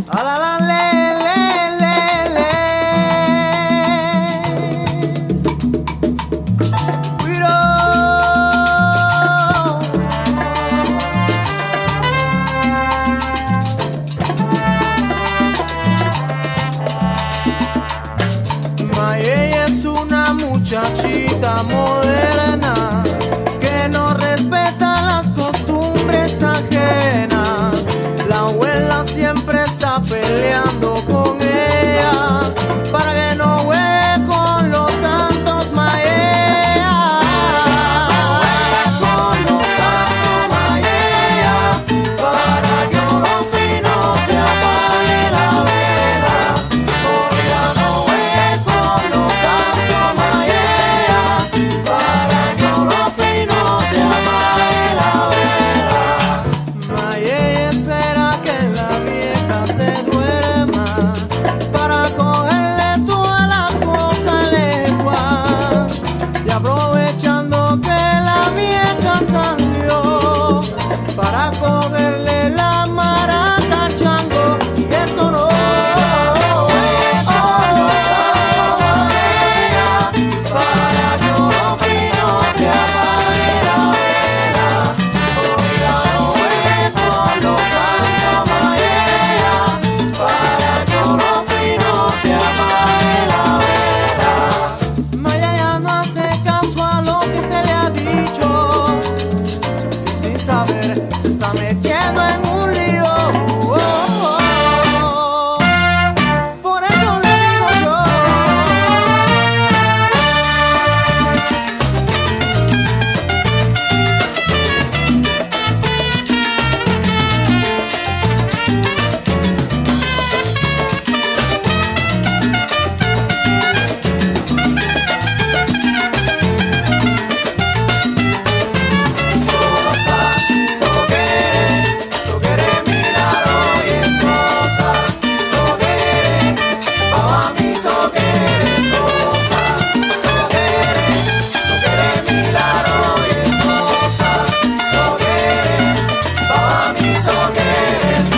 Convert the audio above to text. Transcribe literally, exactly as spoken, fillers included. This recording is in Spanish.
A la la le, le, le, le. Cuido. Mayella es una muchachita moderna que no respeta las costumbres ajenas. La abuela siempre está peleando con ella para que no juegue con los santos. Mayella, con los santos, Mayella, para que lo fino te apague la vela. Oiga, no juegue con los santos, Mayella, para que lo fino te apague la vela. Mayella espera que la vieja se duerma para cogerle todas las cosas leguas. Y aprovechando que la vieja salió para cogerle la maraca chango, y eso no. Para que lo fino te apague la vela. Oiga, no juegue con los santos, Mayella, para que lo fino te apague la vela. Mayella no hace caso a lo que se le ha dicho, y sin saber se está metiendo en un lío. Oh, oh, oh. Por eso le digo yo. Sosa, so quiere, so quiere mirar hoy es sosa, so quiere, pa' mí so quiere, sosa, so quiere, so quiere mirar hoy es sosa, so quiere, pa' mí so quiere,